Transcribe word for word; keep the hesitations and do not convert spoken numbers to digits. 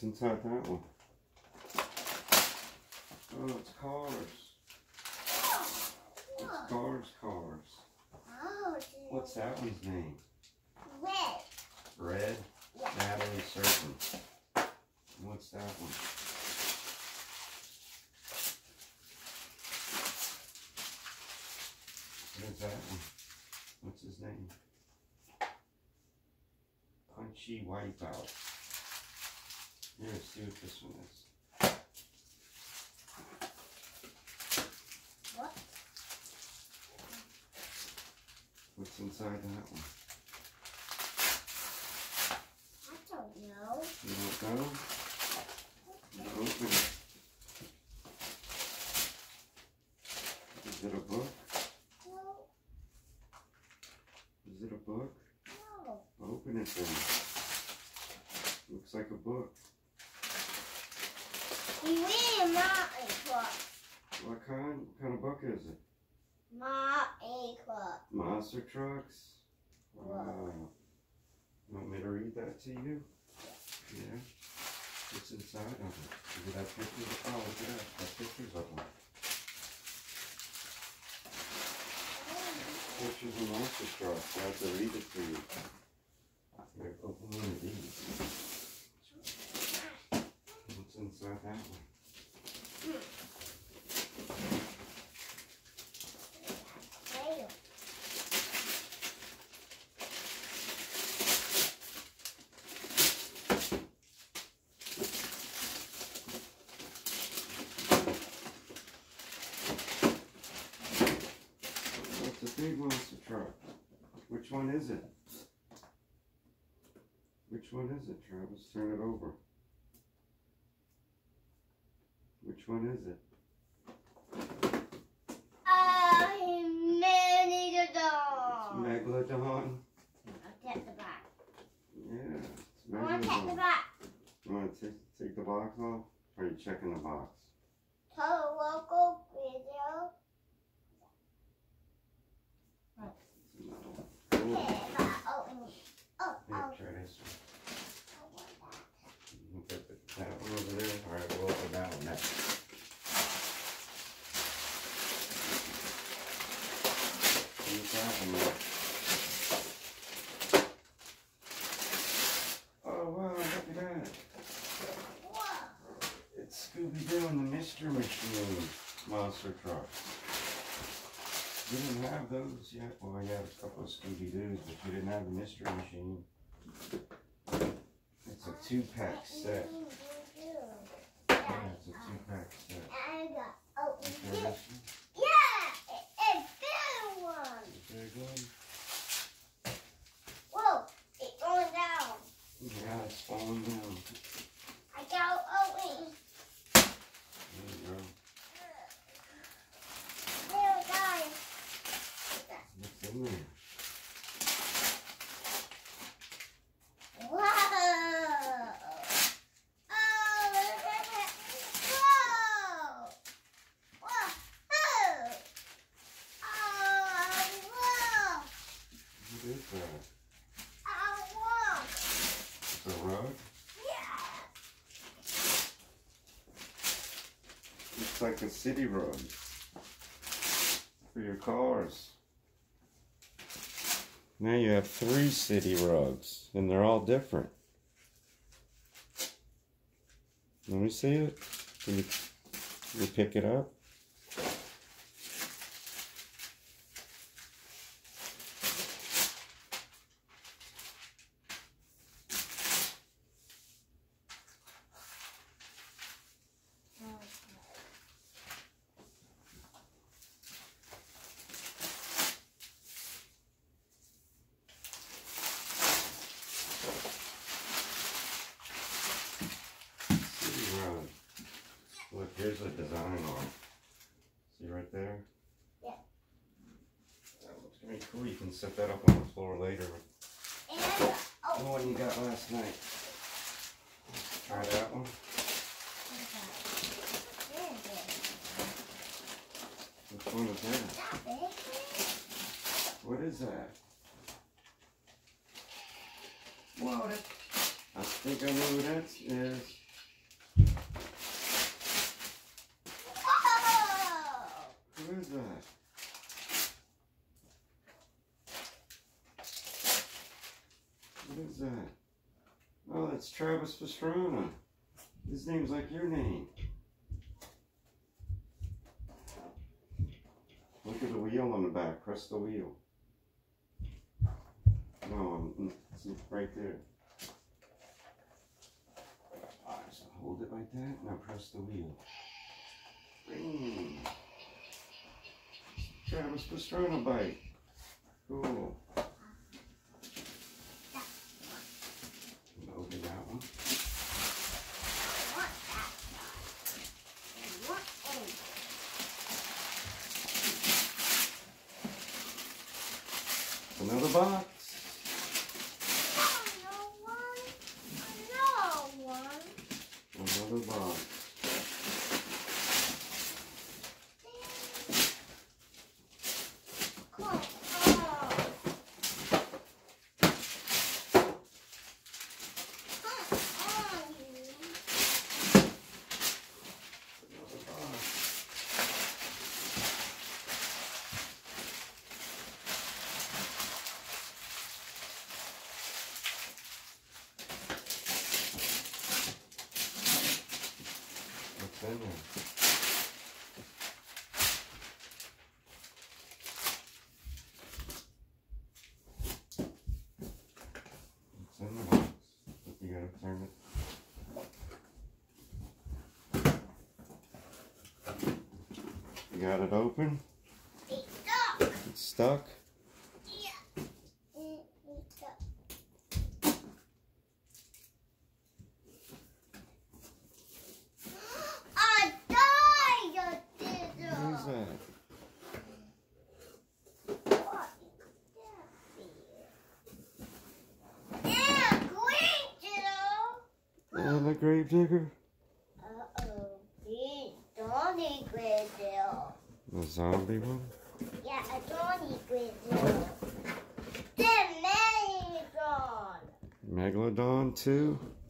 What's inside that one? Oh, it's cars. It's cars, cars. Oh, What's that one's name? red. Red? Yeah. Natalie Serpent. What's that one? What is that one? What's his name? Punchy Wipeout. Here, let's see what this one is. What? What's inside that one? I don't know. You don't know? You open it. Is it a book? No. Is it a book? No. Open it then. Looks like a book. You read my book. What kind? What kind of book is it? My book. Monster Trucks? Wow. You want me to read that to you? Yeah. What's inside of it? Does it have pictures? Oh, look at that. It has pictures of them. Pictures of monster trucks. I have to read it to you. Here, open one of these. What's inside that one? Mail. It's a big monster truck. Which one is it? Which one is it, Travis? Turn it over. Which one is it? I'm Megalodon. Megalodon? I'll take the back. Yeah, it's I want to take the Megalodon. back. You want to take, take the box off? Or are you checking the box? Total local video. No. Cool. Okay, but open it. Oh, Here, oh. try this one. I want that. You can put the- that one over there. Alright, we'll open that one next. Use that one there. Oh wow, look at that. Whoa. It's Scooby-Doo and the Mystery Machine monster trucks. You didn't have those yet? Well, you had a couple of Scooby-Doos, but you didn't have the Mystery Machine. It's a two-pack set. Yeah, it's a two-pack set. I got open You try this. this one? Yeah, it, it's big one. Big one? Whoa, it's going down. Yeah, it's falling down. I got open. There you go. There, guys. What's in there? Whoa. Oh, look at that. Whoa. Whoa. Oh. Oh, whoa. What is that? Oh, whoa. It's a rug? Yeah. Looks like a city rug for your cars. Now you have three city rugs, and they're all different. Let me see it. Can you, can you pick it up? City rug. Look, here's a design on it. See right there? Yeah. That looks pretty cool. You can set that up on the floor later. And, The oh. one you got last night. Try that one. Which one is that? That big? What is that? Whoa, that, I think I know who that is. is that? What is that? Oh, that's Travis Pastrana. His name's like your name. Look at the wheel on the back. Press the wheel. No, it's right there. Alright, so hold it like that. Now press the wheel. Ring. Travis Pastrana bike. Cool. Open that one. Another box. Another box. What's in there? What's in the box? You gotta turn it. You got it open? It's stuck. It's stuck? Yeah. It's stuck. I died. What is that? Yeah, green diddle. And a grave digger? Uh-oh. Big Donnie green diddle. The zombie one? Yeah, a Donnie green diddle. Then Megalodon. Megalodon too?